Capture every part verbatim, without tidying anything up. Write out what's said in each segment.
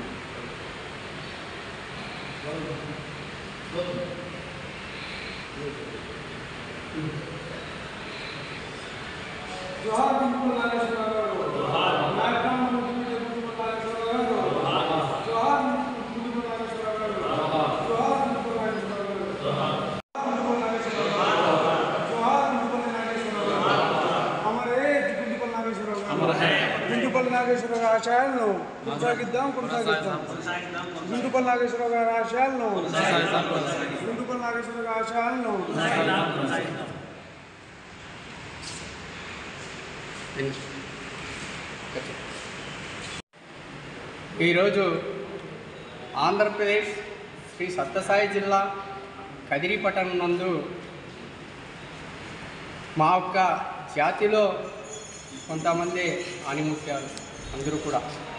जोहार बिल्कुल नागेश्वर गारू जोहार नागराम मुख्यमंत्री बिल्कुल नागेश्वर गारू जोहार बिल्कुल नागेश्वर गारू जोहार बिल्कुल नागेश्वर गारू जोहार बिल्कुल नागेश्वर गारू जोहार बिल्कुल नागेश्वर गारू हमारे बिल्कुल नागेश्वर गारू हमारा है बिल्कुल नागेश्वर गारू आचार्यों కొనసాగిద్దాం కొనసాగిద్దాం బిల్కుల్ నాగేశ్వర గారి ఆశయాలను కొనసాగిద్దాం బిల్కుల్ నాగేశ్వర గారి ఆశయాలను కొనసాగిద్దాం కొనసాగిద్దాం ఈరోజు ఆంధ్రప్రదేశ్ శ్రీ సత్యసాయి జిల్లా కదిరి పట్టణం నందు మా యొక్క జాతిలో కొంతమంది ఆణిముత్యాలు అందరూ కూడా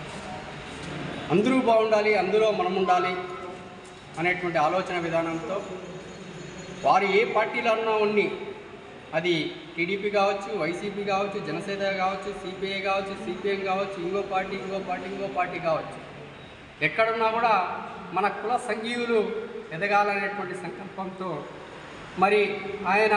అందరూ బాగుండాలి, అందులో మనం ఉండాలి అనేటువంటి ఆలోచన విధానంతో వారు ఏ పార్టీలో ఉన్ని అది టీడీపీ కావచ్చు, వైసీపీ కావచ్చు, జనసేన కావచ్చు, సిపిఐ కావచ్చు, సిపిఎం కావచ్చు, ఇంకో పార్టీ ఇంకో పార్టీ ఇంకో పార్టీ కావచ్చు, ఎక్కడున్నా కూడా మన కుల సంఘీయులు ఎదగాలనేటువంటి సంకల్పంతో మరి ఆయన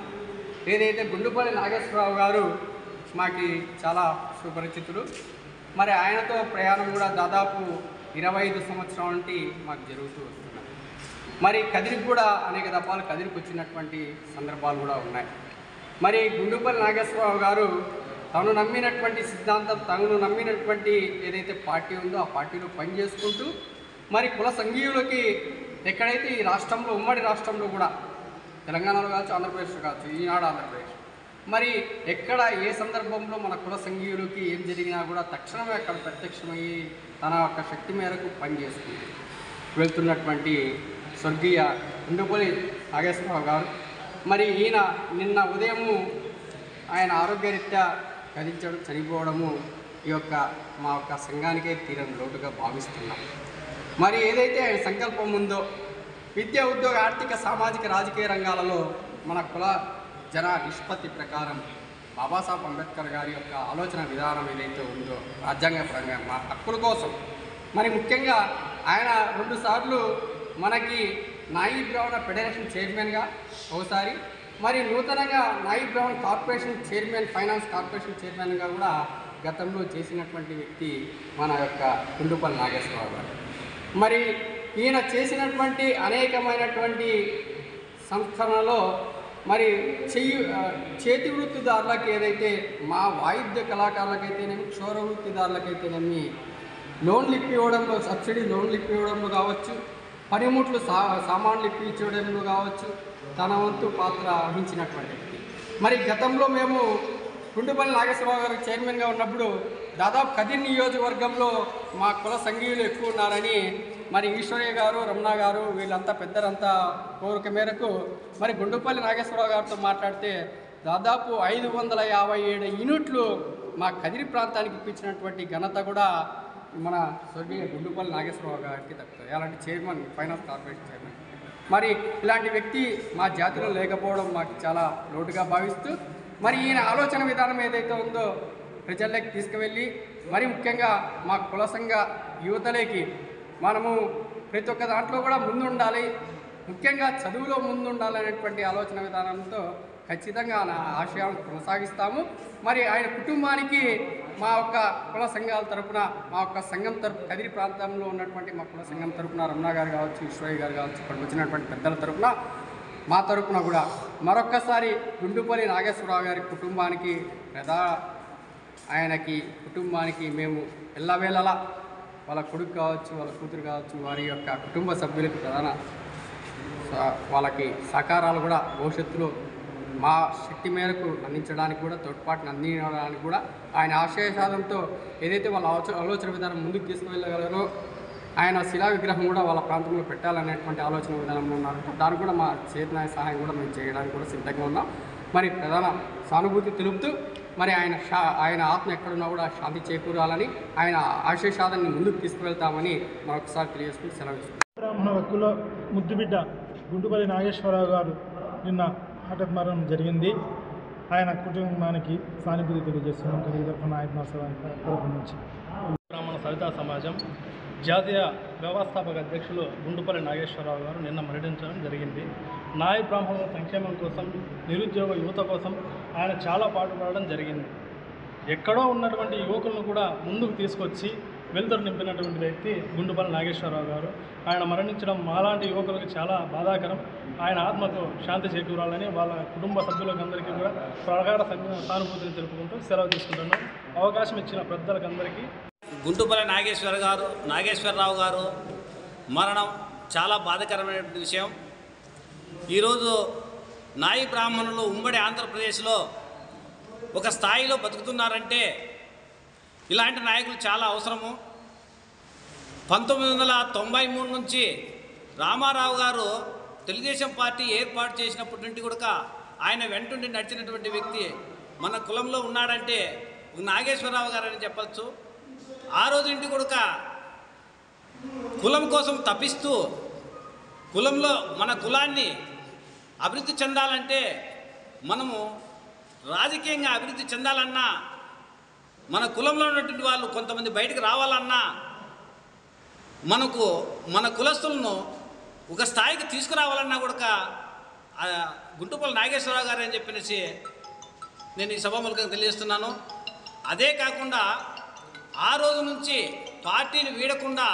ఏదైతే గుండుపల్లి నాగేశ్వరరావు గారు మాకు చాలా సుపరిచితులు. మరి ఆయనతో ప్రయాణం కూడా దాదాపు ఇరవై ఐదు సంవత్సరాల నుండి మాకు జరుగుతూ వస్తున్నాయి. మరి కదిరికి కూడా అనేక దఫాలు కదిరికి వచ్చినటువంటి సందర్భాలు కూడా ఉన్నాయి. మరి గుండుపల్లి నాగేశ్వరరావు గారు తను నమ్మినటువంటి సిద్ధాంతం, తను నమ్మినటువంటి ఏదైతే పార్టీ ఉందో ఆ పార్టీలో పనిచేసుకుంటూ మరి కుల సంఘీయులకి ఎక్కడైతే ఈ రాష్ట్రంలో, ఉమ్మడి రాష్ట్రంలో కూడా తెలంగాణలో కావచ్చు, ఆంధ్రప్రదేశ్లో కావచ్చు, ఈనాడు ఆంధ్రప్రదేశ్, మరి ఎక్కడ ఏ సందర్భంలో మన కుల సంఘీయులకి ఏం జరిగినా కూడా తక్షణమే అక్కడ ప్రత్యక్షమయ్యి తన యొక్క శక్తి మేరకు పనిచేస్తుంది వెళ్తున్నటువంటి స్వర్గీయ గుండుపల్లి నాగేశ్వరరావు గారు. మరి ఈయన నిన్న ఉదయము ఆయన ఆరోగ్యరీత్యా గతించడం, చనిపోవడము ఈ యొక్క మా యొక్క సంఘానికే తీరని లోటుగా భావిస్తున్నాం. మరి ఏదైతే ఆయన సంకల్పం ఉందో విద్య, ఉద్యోగ, ఆర్థిక, సామాజిక, రాజకీయ రంగాలలో మన కుల జన నిష్పత్తి ప్రకారం బాబాసాహెబ్ అంబేద్కర్ గారి యొక్క ఆలోచన విధానం ఏదైతే ఉందో రాజ్యాంగపరంగా మా హక్కుల కోసం, మరి ముఖ్యంగా ఆయన రెండుసార్లు మనకి నాయి బ్రాహ్మణ ఫెడరేషన్ చైర్మన్గా ఒకసారి, మరి నూతనంగా నాయి బ్రాహ్మణ కార్పొరేషన్ చైర్మన్, ఫైనాన్స్ కార్పొరేషన్ చైర్మన్గా కూడా గతంలో చేసినటువంటి వ్యక్తి మన యొక్క గుండుపల్లి నాగేశ్వరరావు గారు. మరి ఈయన చేసినటువంటి అనేకమైనటువంటి సంస్కరణలో మరి చెయ్యి చేతి వృత్తిదారులకు ఏదైతే మా వాయిద్య కళాకారులకైతేనేమి, క్షౌర వృత్తిదారులకైతేనేమి లోన్లు ఇప్పివ్వడంలో, సబ్సిడీ లోన్లు ఇప్పివ్వడంలో కావచ్చు, పనిముట్లు సా సామాన్లు ఇప్పించడంలో కావచ్చు తన వంతు పాత్ర వహించినటువంటి వ్యక్తి. మరి గతంలో మేము గుండుపల్లి నాగేశ్వరరావు గారు చైర్మన్గా ఉన్నప్పుడు దాదాపు కదిరి నియోజకవర్గంలో మా కుల సంఘీయులు ఎక్కువ ఉన్నారని మరి ఈశ్వరయ్య గారు, రమణ గారు వీళ్ళంతా పెద్దలంతా కోరిక మేరకు మరి గుండుపల్లి నాగేశ్వరరావు గారితో మాట్లాడితే దాదాపు ఐదు వందల యాభై ఏడు యూనిట్లు మా కదిరి ప్రాంతానికి ఇప్పించినటువంటి ఘనత కూడా మన స్వర్గీయ గుండుపల్లి నాగేశ్వరరావు గారికి దక్కుతుంది. అలాంటి చైర్మన్, ఫైనాన్స్ కార్పొరేషన్ చైర్మన్. మరి ఇలాంటి వ్యక్తి మా జాతిలో లేకపోవడం మాకు చాలా లోటుగా భావిస్తూ మరి ఈయన ఆలోచన విధానం ఏదైతే ఉందో ప్రజల్లోకి తీసుకువెళ్ళి మరి ముఖ్యంగా మా కుల సంఘ యువతలోకి మనము ప్రతి ఒక్క దాంట్లో కూడా ముందుండాలి, ముఖ్యంగా చదువులో ముందుండాలి అనేటువంటి ఆలోచన విధానంతో ఖచ్చితంగా నా ఆశయాలను కొనసాగిస్తాము. మరి ఆయన కుటుంబానికి మా యొక్క కుల సంఘాల తరపున, మా యొక్క సంఘం తరపు కదిరి ప్రాంతంలో ఉన్నటువంటి మా కుల సంఘం తరపున రమణ గారు కావచ్చు, ఈశ్వరయ్య గారు కావచ్చు, ఇక్కడికి వచ్చినటువంటి పెద్దల తరపున, మా తరపున కూడా మరొక్కసారి గుండుపల్లి నాగేశ్వరరావు గారి కుటుంబానికి ప్రధా ఆయనకి కుటుంబానికి మేము ఎల్లవేళలా వాళ్ళ కొడుకు కావచ్చు, వాళ్ళ కూతురు కావచ్చు, వారి యొక్క కుటుంబ సభ్యులకు ప్రధాన వాళ్ళకి సహకారాలు కూడా భవిష్యత్తులో మా శక్తి మేరకు అందించడానికి కూడా, తోడ్పాటును అందించడానికి కూడా ఆయన ఆశయ సాధనతో ఏదైతే వాళ్ళ ఆలోచన ఆలోచన విధానం ముందుకు తీసుకువెళ్ళగలరో ఆయన శిలా విగ్రహం కూడా వాళ్ళ ప్రాంతంలో పెట్టాలనేటువంటి ఆలోచన విధానంలో ఉన్నారు. దానికి కూడా మా చేతనాయ సహాయం కూడా మేము చేయడానికి కూడా సిద్ధంగా ఉన్నాం. మరి ప్రధాన సానుభూతి తెలుపుతూ మరి ఆయన షా ఆయన ఆత్మ ఎక్కడున్నా కూడా శాంతి చేకూరాలని, ఆయన ఆశయ సాధనని ముందుకు తీసుకువెళ్తామని మరొకసారి తెలియజేసుకుని సెలవు ఇస్తున్నాం. బ్రాహ్మణ హక్కుల ముద్దుబిడ్డ గుండుపల్లి నాగేశ్వరరావు గారు నిన్న హఠాత్ మరణం జరిగింది. ఆయన కుటుంబానికి సానుభూతి తెలియజేస్తున్నాం. కలిగి తరఫున నాయక తరఫు నుంచి బ్రాహ్మణ సవితా సమాజం జాతీయ వ్యవస్థాపక అధ్యక్షులు గుండుపల్లి నాగేశ్వరరావు గారు నిన్న మరణించడం జరిగింది. నాయ బ్రాహ్మణుల సంక్షేమం కోసం, నిరుద్యోగ యువత కోసం ఆయన చాలా పాటుపడడం జరిగింది. ఎక్కడో ఉన్నటువంటి యువకులను కూడా ముందుకు తీసుకొచ్చి వెలుతురు నింపినటువంటి వ్యక్తి గుండుపల్లి నాగేశ్వరరావు గారు. ఆయన మరణించడం మాలాంటి యువకులకు చాలా బాధాకరం. ఆయన ఆత్మకు శాంతి చేకూరాలని వాళ్ళ కుటుంబ సభ్యులకు అందరికీ కూడా ప్రగాఢ సానుభూతిని తెలుపుకుంటూ సెలవు తీసుకుంటున్నాం. అవకాశం ఇచ్చిన పెద్దలకు అందరికీ. గుండుపల్లి నాగేశ్వర గారు నాగేశ్వరరావు గారు మరణం చాలా బాధాకరమైన విషయం. ఈరోజు నాయి బ్రాహ్మణులు ఉమ్మడి ఆంధ్రప్రదేశ్లో ఒక స్థాయిలో బతుకుతున్నారంటే ఇలాంటి నాయకులు చాలా అవసరము. పంతొమ్మిది వందల తొంభై మూడు నుంచి రామారావు గారు తెలుగుదేశం పార్టీ ఏర్పాటు చేసినప్పటి నుండి కూడా ఆయన వెంటుండి నడిచినటువంటి వ్యక్తి మన కులంలో ఉన్నాడంటే నాగేశ్వరరావు గారు అని చెప్పచ్చు. ఆ రోజు ఇంటి కూడా కులం కోసం తప్పిస్తూ కులంలో మన కులాన్ని అభివృద్ధి చెందాలంటే మనము రాజకీయంగా అభివృద్ధి చెందాలన్నా మన కులంలో ఉన్నటువంటి వాళ్ళు కొంతమంది బయటకు రావాలన్నా మనకు మన కులస్తులను ఒక స్థాయికి తీసుకురావాలన్నా కూడా గుంటుపల్లి నాగేశ్వరరావు గారు అని చెప్పేసి నేను ఈ సభాముఖంగా తెలియజేస్తున్నాను. అదే కాకుండా ఆ రోజు నుంచి పార్టీని వీడకుండా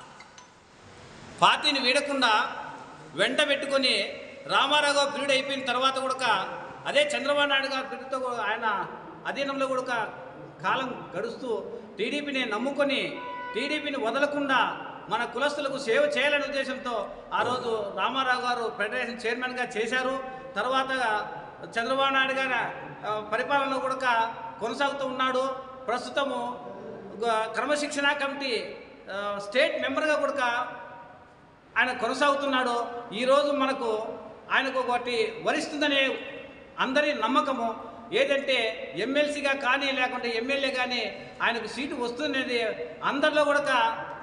పార్టీని వీడకుండా వెంట పెట్టుకొని రామారావు గారు పీరియడ్ అయిపోయిన తర్వాత కూడా అదే చంద్రబాబు నాయుడు గారు పీరియడ్తో ఆయన అధీనంలో కూడా కాలం గడుస్తూ టీడీపీని నమ్ముకొని టీడీపీని వదలకుండా మన కులస్తులకు సేవ చేయాలనే ఉద్దేశంతో ఆ రోజు రామారావు గారు ఫెడరేషన్ చైర్మన్గా చేశారు. తర్వాత చంద్రబాబు నాయుడు గారి పరిపాలనలో కూడా కొనసాగుతూ ఉన్నాడు. ప్రస్తుతము క్రమశిక్షణ కమిటీ స్టేట్ మెంబర్గా కూడా ఆయన కొనసాగుతున్నాడు. ఈరోజు మనకు ఆయనకు ఒకటి వరిస్తుందనే అందరి నమ్మకము ఏదంటే ఎమ్మెల్సీగా కానీ లేకుంటే ఎమ్మెల్యే కానీ ఆయనకు సీటు వస్తుందనేది అందరిలో కూడా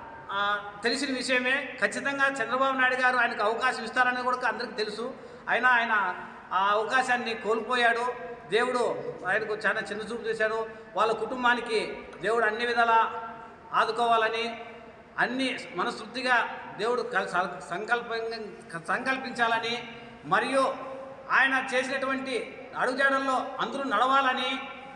తెలిసిన విషయమే. ఖచ్చితంగా చంద్రబాబు నాయుడు గారు ఆయనకు అవకాశం ఇస్తారని కూడా అందరికీ తెలుసు. అయినా ఆయన ఆ అవకాశాన్ని కోల్పోయాడు. దేవుడు ఆయనకు చాలా చిన్న చూపు చేశాడు. వాళ్ళ కుటుంబానికి దేవుడు అన్ని విధాలా ఆదుకోవాలని అన్ని మనస్తృప్తిగా దేవుడు సంకల్ప సంకల్పించాలని మరియు ఆయన చేసినటువంటి అడుగుజాడల్లో అందరూ నడవాలని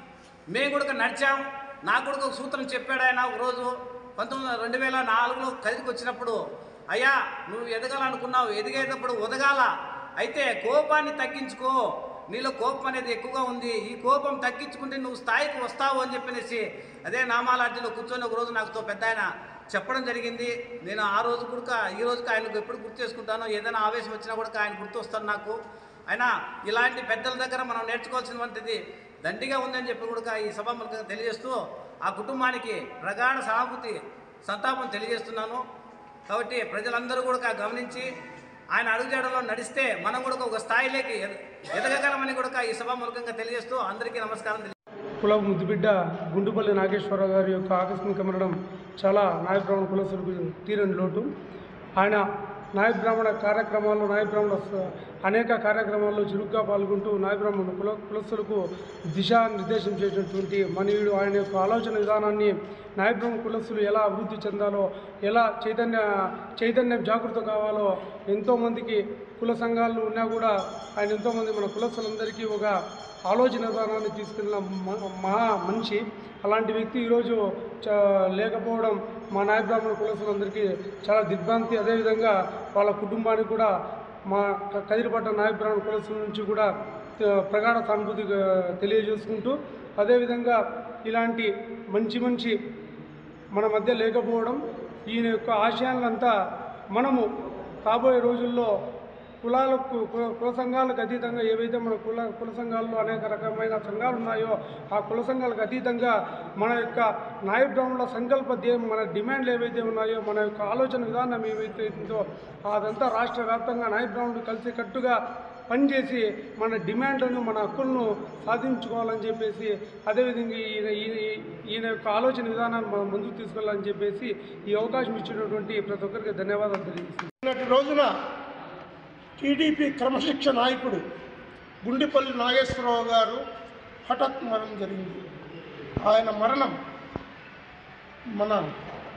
మేము కూడా నడిచాం. నాకు కూడా ఒక సూత్రం చెప్పాడు ఆయన ఒకరోజు పంతొమ్మిది రెండు వేల నాలుగులో కదిరికి వచ్చినప్పుడు, అయ్యా నువ్వు ఎదగాలనుకున్నావు, ఎదిగేటప్పుడు ఒదగాల, అయితే కోపాన్ని తగ్గించుకో, నీలో కోపం అనేది ఎక్కువగా ఉంది, ఈ కోపం తగ్గించుకుంటే నువ్వు స్థాయికి వస్తావు అని చెప్పనేసి అదే నామాలాడ్జిలో కూర్చొని ఒక రోజు నాకుతో పెద్ద ఆయన చెప్పడం జరిగింది. నేను ఆ రోజు కూడా ఈ రోజుకి ఆయనకు ఎప్పుడు గుర్తు చేసుకుంటానో, ఏదైనా ఆవేశం వచ్చినా కూడా ఆయన గుర్తు వస్తాను నాకు. అయినా ఇలాంటి పెద్దల దగ్గర మనం నేర్చుకోవాల్సినటువంటిది దండిగా ఉందని చెప్పి కూడా ఈ సభాముఖంగా తెలియజేస్తూ ఆ కుటుంబానికి ప్రగాఢ సానుభూతి సంతాపం తెలియజేస్తున్నాను. కాబట్టి ప్రజలందరూ కూడా గమనించి ఆయన అడుగుజాడలో నడిస్తే మనం కూడా ఒక స్థాయిలోకి ఎదగగలమని కూడా ఈ సభాముఖంగా తెలియజేస్తూ అందరికీ నమస్కారం. కుల ముద్దుబిడ్డ గుండుపల్లి నాగేశ్వరరావు గారి యొక్క ఆకస్మిక మరణం చాలా నాయ బ్రాహ్మణ కులస్తులకు తీరని లోటు. ఆయన నాయ బ్రాహ్మణ కార్యక్రమాల్లో నాయ బ్రాహ్మణ అనేక కార్యక్రమాల్లో చురుగ్గా పాల్గొంటూ నాయ బ్రాహ్మణ కుల కులస్తులకు దిశానిర్దేశం చేసినటువంటి మనీయుడు. ఆయన యొక్క ఆలోచన విధానాన్ని నాయ బ్రాహ్మణ కులస్తులు ఎలా అభివృద్ధి చెందాలో, ఎలా చైతన్య చైతన్యం జాగృత కావాలో ఎంతోమందికి కుల సంఘాలు ఉన్నా కూడా ఆయన ఎంతోమంది మన కులస్తులందరికీ ఒక ఆలోచన విధానాన్ని తీసుకెళ్ళిన మహా మనిషి. అలాంటి వ్యక్తి ఈరోజు చ లేకపోవడం మా నాయ బ్రాహ్మణ కులస్తులందరికీ చాలా దిగ్భ్రాంతి. అదేవిధంగా వాళ్ళ కుటుంబానికి కూడా మా కదిరిపట్ట నాయ బ్రాహ్మణ కులస్తుల నుంచి కూడా ప్రగాఢ సానుభూతి తెలియజేసుకుంటూ, అదేవిధంగా ఇలాంటి మంచి మంచి మన మధ్య లేకపోవడం, ఈయన యొక్క ఆశయాలంతా మనము రాబోయే రోజుల్లో కులాలకు కుల సంఘాలకు అతీతంగా ఏవైతే మన కుల కుల సంఘాల్లో అనేక రకమైన సంఘాలు ఉన్నాయో ఆ కుల సంఘాలకు అతీతంగా మన యొక్క నాయ బ్రాహ్మణుల సంకల్ప ధ్యేయం, మన డిమాండ్లు ఏవైతే ఉన్నాయో, మన యొక్క ఆలోచన విధానం ఏవైతే ఉందో అదంతా రాష్ట్ర వ్యాప్తంగా నాయ బ్రాహ్మణులు కలిసి కట్టుగా పనిచేసి మన డిమాండ్లను మన హక్కులను సాధించుకోవాలని చెప్పేసి, అదేవిధంగా ఈయన ఈయన యొక్క ఆలోచన విధానాన్ని మనం ముందుకు తీసుకెళ్ళాలని చెప్పేసి ఈ అవకాశం ఇచ్చినటువంటి ప్రతి ఒక్కరికి ధన్యవాదాలు తెలియజేస్తున్నాను. రోజున టీడీపీ క్రమశిక్ష నాయకుడు గుండుపల్లి నాగేశ్వరరావు గారు హఠాత్ మరణం జరిగింది. ఆయన మరణం మన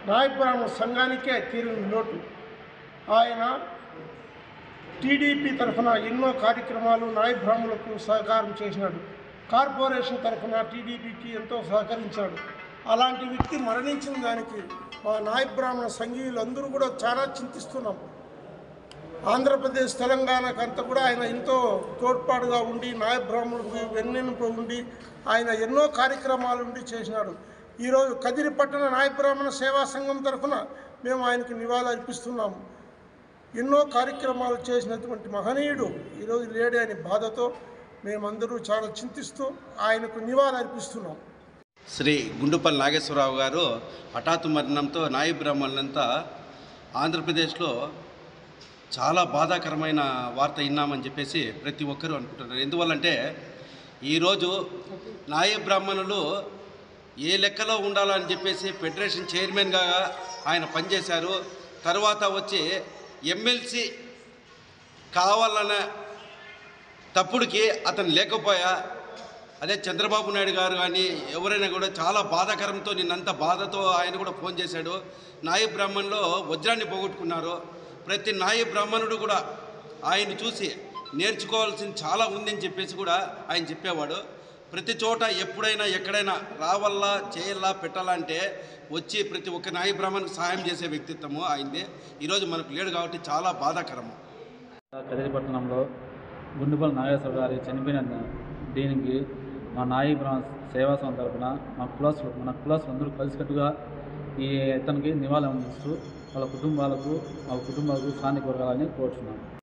నాయ బ్రాహ్మణ సంఘానికే తీరని లోటు. ఆయన టీడీపీ తరఫున ఎన్నో కార్యక్రమాలు నాయ బ్రాహ్మణులకు సహకారం చేసినాడు. కార్పొరేషన్ తరఫున టీడీపీకి ఎంతో సహకరించాడు. అలాంటి వ్యక్తి మరణించిన దానికి మా నాయ బ్రాహ్మణ సంఘీయులందరూ కూడా చాలా చింతిస్తున్నాం. ఆంధ్రప్రదేశ్ తెలంగాణకు అంతా కూడా ఆయన ఎంతో తోడ్పాటుగా ఉండి నాయ బ్రాహ్మణులకు వెన్నెనుపు ఉండి ఆయన ఎన్నో కార్యక్రమాలు ఉండి చేసినాడు. ఈరోజు కదిరి పట్టణ నాయ బ్రాహ్మణ సేవా సంఘం తరఫున మేము ఆయనకు నివాళులు అర్పిస్తున్నాము. ఎన్నో కార్యక్రమాలు చేసినటువంటి మహనీయుడు ఈరోజు లేడే అనే బాధతో మేమందరూ చాలా చింతిస్తూ ఆయనకు నివాళులు అర్పిస్తున్నాం. శ్రీ గుండుపల్లి నాగేశ్వరరావు గారు హఠాత్తు మరణంతో నాయ బ్రాహ్మణులంతా ఆంధ్రప్రదేశ్లో చాలా బాధాకరమైన వార్త విన్నామని చెప్పేసి ప్రతి ఒక్కరూ అనుకుంటున్నారు. ఎందువల్లంటే ఈరోజు నాయ బ్రాహ్మణులు ఏ లెక్కలో ఉండాలని చెప్పేసి ఫెడరేషన్ చైర్మన్గా ఆయన పనిచేశారు. తర్వాత వచ్చి ఎమ్మెల్సీ కావాలన్న తప్పుడుకి అతను లేకపోయా. అదే చంద్రబాబు నాయుడు గారు కానీ ఎవరైనా కూడా చాలా బాధాకరంతో నిన్నంత బాధతో ఆయన కూడా ఫోన్ చేశాడు. నాయ బ్రాహ్మణులో వజ్రాన్ని పోగొట్టుకున్నారు. ప్రతి నాయ బ్రాహ్మణుడు కూడా ఆయన చూసి నేర్చుకోవాల్సింది చాలా ఉందని చెప్పేసి కూడా ఆయన చెప్పేవాడు. ప్రతి చోట ఎప్పుడైనా ఎక్కడైనా రావాలా చేయాలా పెట్టాలా అంటే వచ్చి ప్రతి ఒక్క నాయ బ్రాహ్మణునికి సహాయం చేసే వ్యక్తిత్వము ఆయనది. ఈరోజు మనకు లేడు కాబట్టి చాలా బాధాకరము. కదిరి పట్టణంలో గుండుపల్లి నాగేశ్వర గారి చనిపోయిన దీనికి మా నాయ బ్రాహ్మణ సేవా సంఘం తరఫున మా కులాసులు మన కులాసులు అందరూ కలిసికట్టుగా ఈ ఇతనికి నివాళులు అందిస్తూ వాళ్ళ కుటుంబాలకు వాళ్ళ కుటుంబాలకు సాన్ని కోరగాలని కోరుచున్నాను.